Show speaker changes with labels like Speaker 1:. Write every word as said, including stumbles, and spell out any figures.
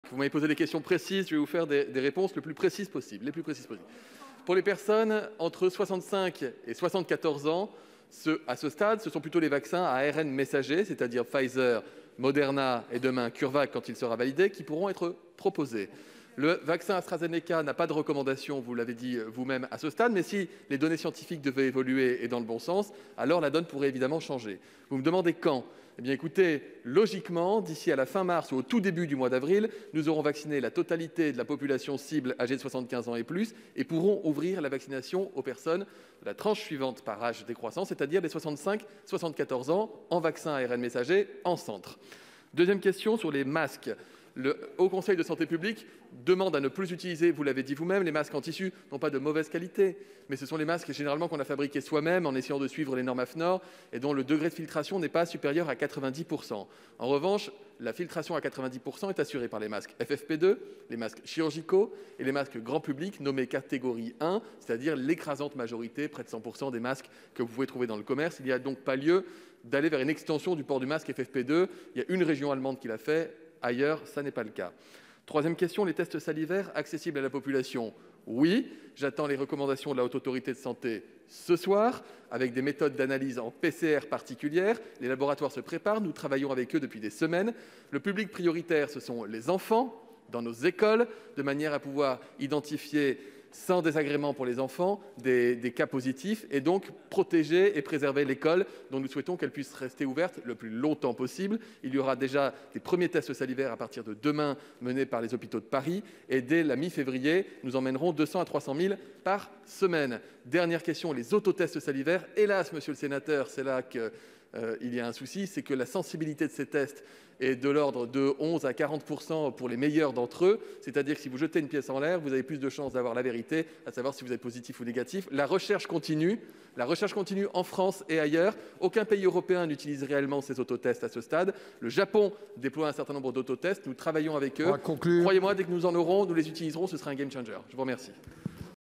Speaker 1: Vous m'avez posé des questions précises, je vais vous faire des, des réponses le plus précises possible, les plus précises possibles. Pour les personnes entre soixante-cinq et soixante-quatorze ans, ce, à ce stade, ce sont plutôt les vaccins à A R N messager, c'est-à-dire Pfizer, Moderna et demain CureVac quand il sera validé, qui pourront être proposés. Le vaccin AstraZeneca n'a pas de recommandation, vous l'avez dit vous-même, à ce stade, mais si les données scientifiques devaient évoluer et dans le bon sens, alors la donne pourrait évidemment changer. Vous me demandez quand ? Eh bien écoutez, logiquement, d'ici à la fin mars ou au tout début du mois d'avril, nous aurons vacciné la totalité de la population cible âgée de soixante-quinze ans et plus et pourrons ouvrir la vaccination aux personnes de la tranche suivante par âge décroissant, c'est-à-dire les soixante-cinq soixante-quatorze ans en vaccin A R N messager en centre. Deuxième question sur les masques. Le Haut Conseil de santé publique demande à ne plus utiliser, vous l'avez dit vous-même, les masques en tissu n'ont pas de mauvaise qualité, mais ce sont les masques généralement qu'on a fabriqués soi-même en essayant de suivre les normes A F N O R et dont le degré de filtration n'est pas supérieur à quatre-vingt-dix pour cent. En revanche, la filtration à quatre-vingt-dix pour cent est assurée par les masques F F P deux, les masques chirurgicaux et les masques grand public nommés catégorie un, c'est-à-dire l'écrasante majorité, près de cent pour cent des masques que vous pouvez trouver dans le commerce. Il n'y a donc pas lieu d'aller vers une extension du port du masque F F P deux. Il y a une région allemande qui l'a fait. Ailleurs, ça n'est pas le cas. Troisième question, les tests salivaires accessibles à la population. Oui, j'attends les recommandations de la Haute Autorité de Santé ce soir, avec des méthodes d'analyse en P C R particulières. Les laboratoires se préparent, nous travaillons avec eux depuis des semaines. Le public prioritaire, ce sont les enfants dans nos écoles, de manière à pouvoir identifier sans désagrément pour les enfants, des, des cas positifs et donc protéger et préserver l'école dont nous souhaitons qu'elle puisse rester ouverte le plus longtemps possible. Il y aura déjà des premiers tests salivaires à partir de demain menés par les hôpitaux de Paris et dès la mi-février, nous emmènerons deux cents à trois cent mille par semaine. Dernière question, les autotests salivaires. Hélas, monsieur le sénateur, c'est là qu'il euh, y a un souci, c'est que la sensibilité de ces tests est de l'ordre de onze à quarante pour cent pour les meilleurs d'entre eux. C'est-à-dire que si vous jetez une pièce en l'air, vous avez plus de chances d'avoir la vérité, à savoir si vous êtes positif ou négatif. La recherche continue. La recherche continue en France et ailleurs. Aucun pays européen n'utilise réellement ces autotests à ce stade. Le Japon déploie un certain nombre d'autotests. Nous travaillons avec eux. Croyez-moi, dès que nous en aurons, nous les utiliserons. Ce sera un game changer. Je vous remercie.